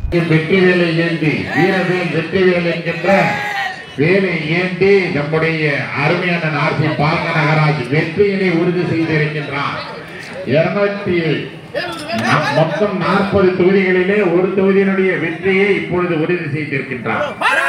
வெற்றி வேலை ஏந்தி வீரவேல் வெற்றிவேல் என்கின்ற வேலை ஏந்தி நம்முடைய அருமையான நார்சி பார்க்க நகராஜ் வெற்றியினை உறுதி செய்திருக்கின்றார். மொத்தம் 40 தொகுதிகளிலே ஒரு தொகுதியினுடைய வெற்றியை இப்பொழுது உறுதி செய்திருக்கின்றார்.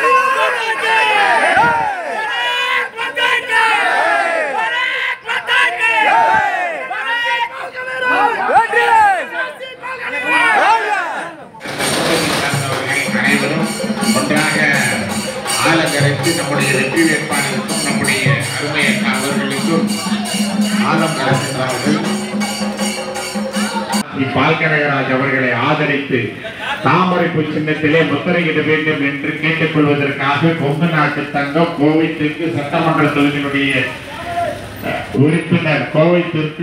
அனைவரும் ஒன்றாக ஆலங்கரைத்து நம்முடைய வெற்றி வேட்பாளருக்கும் நம்முடைய அருமையற்ற அவர்களுக்கும் ஆலம் கலக்கின்றார்கள். பால்கனகராஜ் அவர்களை ஆதரித்து தாமரைப்பு சின்னத்திலே முத்திரையிட வேண்டும் என்று கேட்டுக் கொள்வதற்காக கொங்கு நாட்டு தங்கம் கோவை தெற்கு சட்டமன்ற தொகுதியினுடைய உறுப்பினர் கோவை தெற்கு